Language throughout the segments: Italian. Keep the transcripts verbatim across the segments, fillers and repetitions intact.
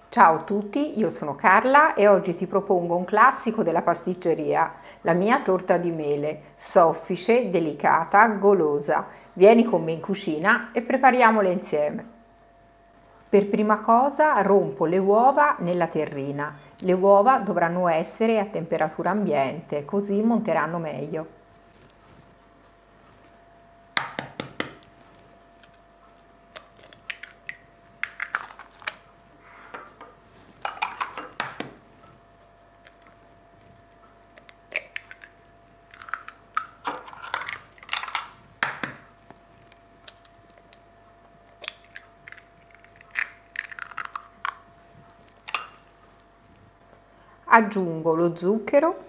Ciao a tutti, io sono Carla e oggi ti propongo un classico della pasticceria, la mia torta di mele, soffice, delicata, golosa. Vieni con me in cucina e prepariamola insieme. Per prima cosa rompo le uova nella terrina. Le uova dovranno essere a temperatura ambiente, così monteranno meglio. Aggiungo lo zucchero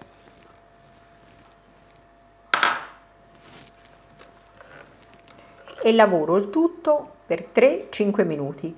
e lavoro il tutto per tre cinque minuti.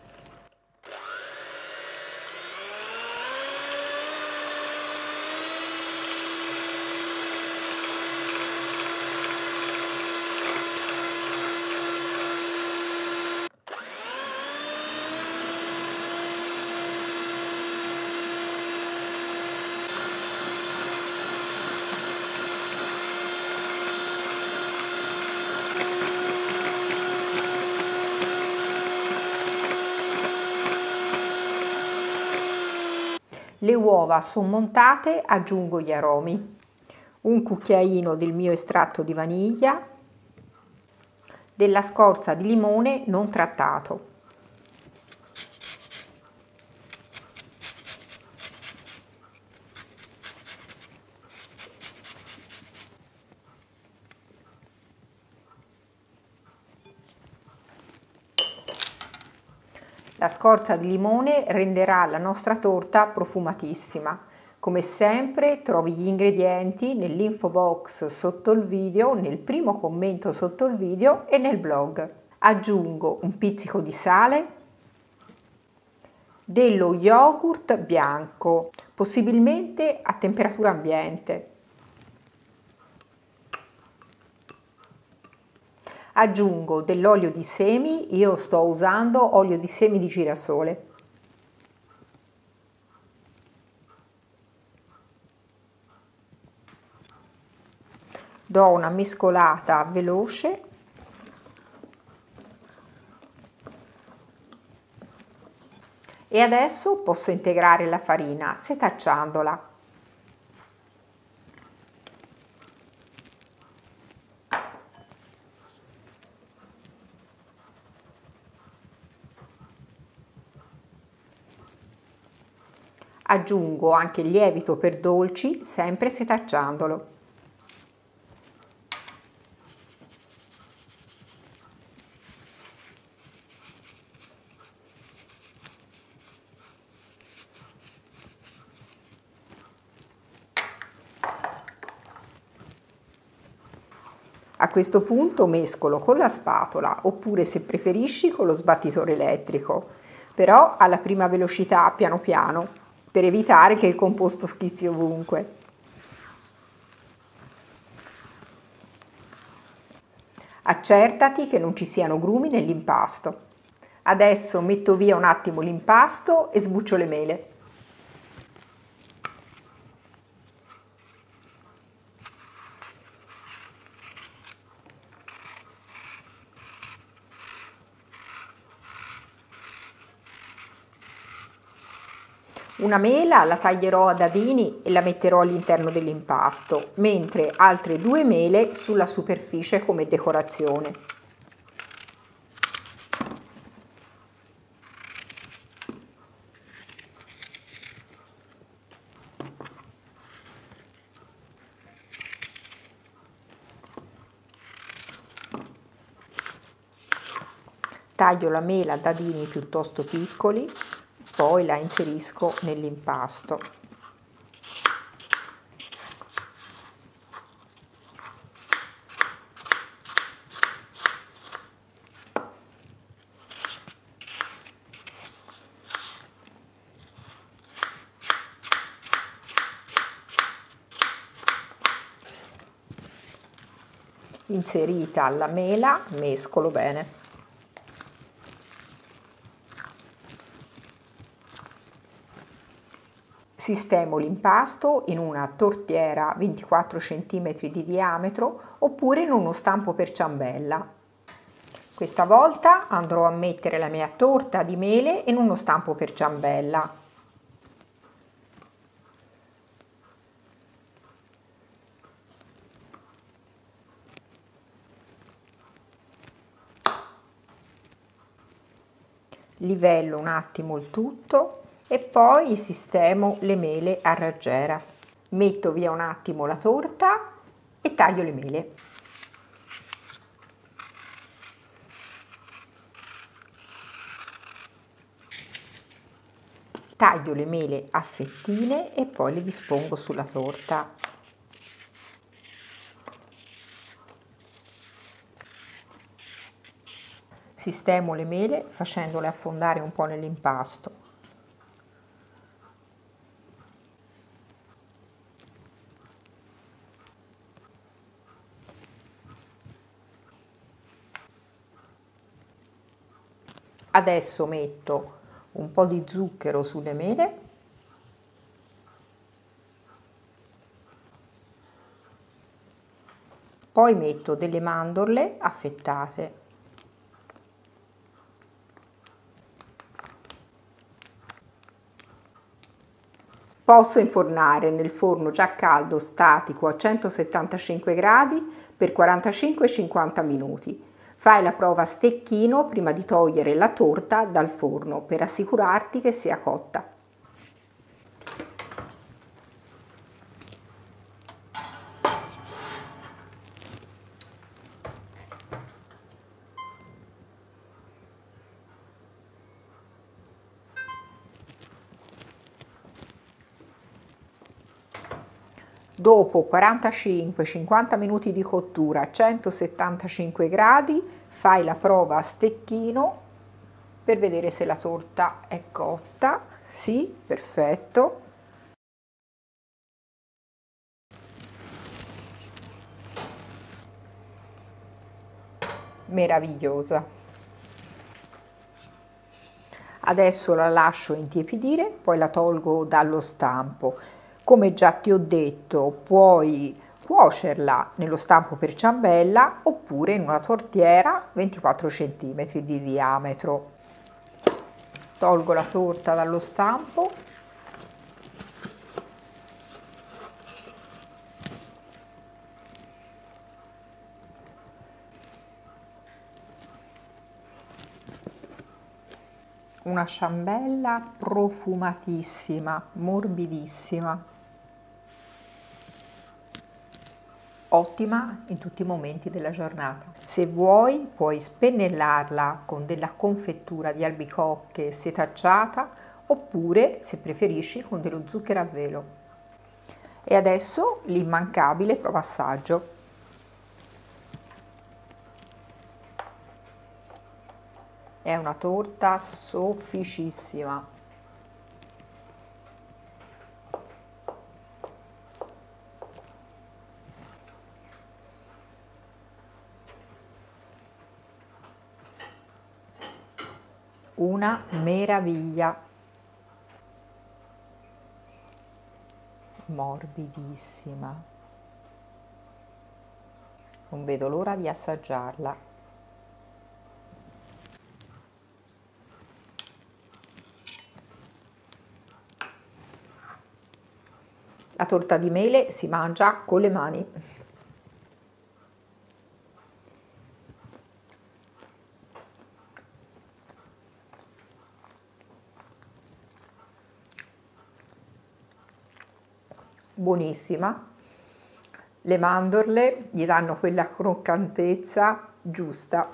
Le uova sono montate, aggiungo gli aromi, un cucchiaino del mio estratto di vaniglia, della scorza di limone non trattato. La scorza di limone renderà la nostra torta profumatissima. Come sempre trovi gli ingredienti nell'info box sotto il video, nel primo commento sotto il video e nel blog. Aggiungo un pizzico di sale, dello yogurt bianco, possibilmente a temperatura ambiente. Aggiungo dell'olio di semi, io sto usando olio di semi di girasole. Do una mescolata veloce e adesso posso integrare la farina setacciandola. Aggiungo anche il lievito per dolci, sempre setacciandolo. A questo punto mescolo con la spatola oppure, se preferisci, con lo sbattitore elettrico, però alla prima velocità, piano piano, per evitare che il composto schizzi ovunque. Accertati che non ci siano grumi nell'impasto. Adesso metto via un attimo l'impasto e sbuccio le mele. Una mela la taglierò a dadini e la metterò all'interno dell'impasto, mentre altre due mele sulla superficie come decorazione. Taglio la mela a dadini piuttosto piccoli, poi la inserisco nell'impasto. Inserita la mela, mescolo bene. Sistemo l'impasto in una tortiera ventiquattro centimetri di diametro oppure in uno stampo per ciambella. Questa volta andrò a mettere la mia torta di mele in uno stampo per ciambella. Livello un attimo il tutto e poi sistemo le mele a raggiera. Metto via un attimo la torta e taglio le mele. Taglio le mele a fettine e poi le dispongo sulla torta. Sistemo le mele facendole affondare un po' nell'impasto. Adesso metto un po' di zucchero sulle mele. Poi metto delle mandorle affettate. Posso infornare nel forno già caldo statico a centosettantacinque gradi per quarantacinque cinquanta minuti. Fai la prova a stecchino prima di togliere la torta dal forno per assicurarti che sia cotta. Dopo quarantacinque cinquanta minuti di cottura a centosettantacinque gradi, fai la prova a stecchino per vedere se la torta è cotta. Sì, perfetto. Meravigliosa. Adesso la lascio intiepidire, poi la tolgo dallo stampo. Come già ti ho detto, puoi cuocerla nello stampo per ciambella oppure in una tortiera ventiquattro centimetri di diametro. Tolgo la torta dallo stampo. Una ciambella profumatissima, morbidissima. Ottima in tutti i momenti della giornata. Se vuoi puoi spennellarla con della confettura di albicocche setacciata oppure, se preferisci, con dello zucchero a velo. E adesso l'immancabile prova assaggio. È una torta sofficissima. Una meraviglia, morbidissima, non vedo l'ora di assaggiarla. La torta di mele si mangia con le mani. Buonissima, le mandorle gli danno quella croccantezza giusta.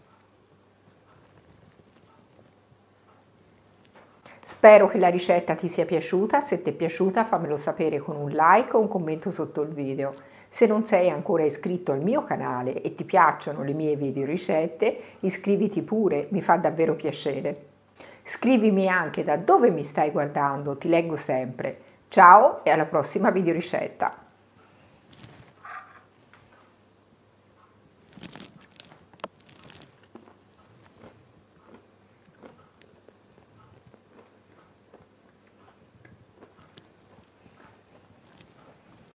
Spero che la ricetta ti sia piaciuta, se ti è piaciuta fammelo sapere con un like o un commento sotto il video. Se non sei ancora iscritto al mio canale e ti piacciono le mie video ricette, iscriviti pure, mi fa davvero piacere. Scrivimi anche da dove mi stai guardando, ti leggo sempre. Ciao e alla prossima video ricetta!